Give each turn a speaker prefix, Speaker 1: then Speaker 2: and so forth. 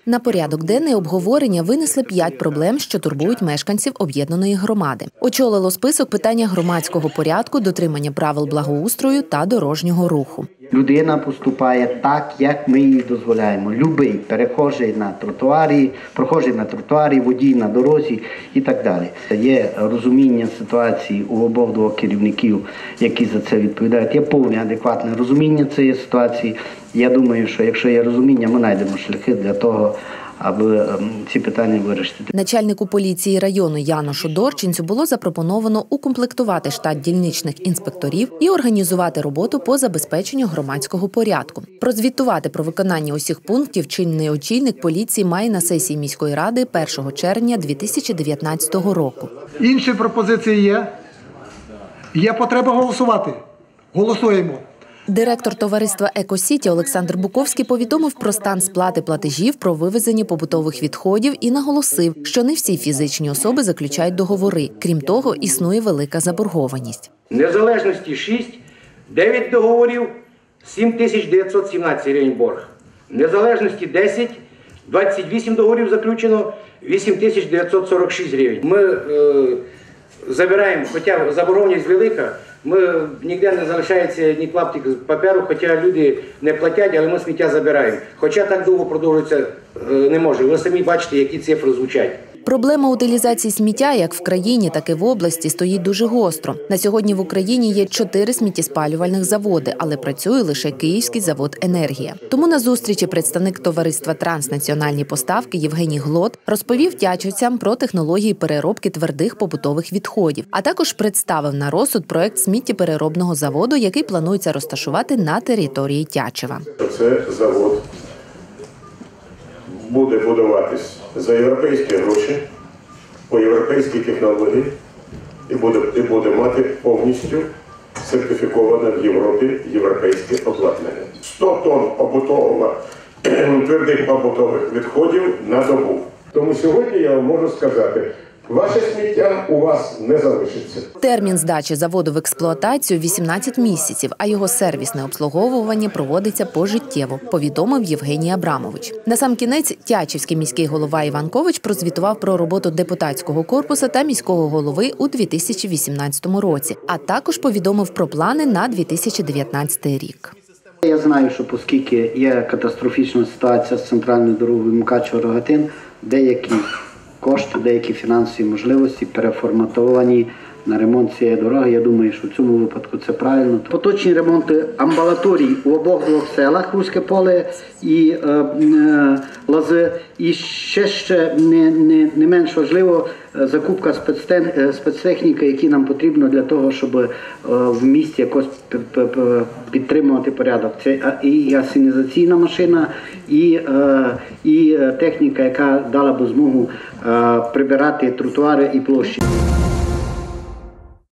Speaker 1: На порядок денний обговорення винесли 5 проблем, що турбують мешканців об'єднаної громади. Очолило список питання громадського порядку, дотримання правил благоустрою та дорожнього руху.
Speaker 2: Людина поступає так, як ми їй дозволяємо. Любий прохожий на тротуарі, водій на дорозі і так далі. Є розуміння ситуації у обох керівників, які за це відповідають. Є повне адекватне розуміння цієї ситуації. Я думаю, що якщо є розуміння, ми знайдемо шляхи для того, аби ці питання вирішити.
Speaker 1: Начальнику поліції району Яношу Дорчинцю було запропоновано укомплектувати штат дільничних інспекторів і організувати роботу по забезпеченню громадського порядку. Прозвітувати про виконання усіх пунктів чинний очільник поліції має на сесії міської ради 1 червня 2019 року.
Speaker 3: Інші пропозиції є? Є потреба голосувати? Голосуємо.
Speaker 1: Директор товариства «Екосіті» Олександр Буковський повідомив про стан сплати платежів про вивезення побутових відходів і наголосив, що не всі фізичні особи заключають договори. Крім того, існує велика заборгованість.
Speaker 4: Незалежності 6, 9 договорів, 7917 гривень борг. Незалежності 10, 28 договорів заключено, 8946 гривень. Ми забираємо, хоча заборгованість велика, ніде не залишається ні клаптик паперу, хоча люди не платять, але ми сміття забираємо. Хоча так довго продовжуватися не може. Ви самі бачите, які цифри звучать.
Speaker 1: Проблема утилізації сміття як в країні, так і в області стоїть дуже гостро. На сьогодні в Україні є 4 сміттєспалювальних заводи, але працює лише Київський завод «Енергія». Тому на зустрічі представник товариства «Транснаціональні поставки» Євгеній Глот розповів тячівцям про технології переробки твердих побутових відходів, а також представив на розсуд проект сміттєпереробного заводу, який планується розташувати на території Тячева.
Speaker 5: Це завод буде будуватись за європейські гроші, по європейській технології і буде мати повністю сертифіковане в Європі європейське обладнання. 100 тонн твердих побутових відходів на добу. Тому сьогодні я вам можу сказати, ваше сміття у вас не залишиться.
Speaker 1: Термін здачі заводу в експлуатацію – 18 місяців, а його сервісне обслуговування проводиться пожиттєво, повідомив Євгеній Абрамович. Насамкінець Тячівський міський голова Іван Ковач прозвітував про роботу депутатського корпусу та міського голови у 2018 році, а також повідомив про плани на 2019 рік.
Speaker 2: Я знаю, що оскільки є катастрофічна ситуація з центральною дорогою Мукачево-Рогатин, деякі кошти, деякі фінансові можливості переформатовані на ремонт цієї дороги. Я думаю, що в цьому випадку це правильно. Поточні ремонти амбулаторій у обох селах Руське Поле і Лази. І ще не менш важливо закупка спецтехніки, які нам потрібно для того, щоб в місті якось підтримувати порядок. Це і асенізаційна машина, і техніка, яка дала б змогу прибирати тротуари і площі.